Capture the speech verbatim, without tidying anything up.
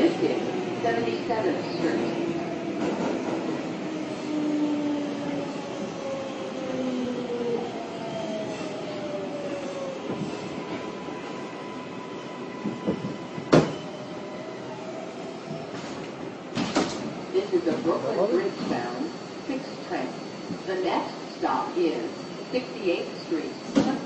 This is seventy-seventh Street. This is a Brooklyn Bridgetown six train. The next stop is sixty-eighth Street.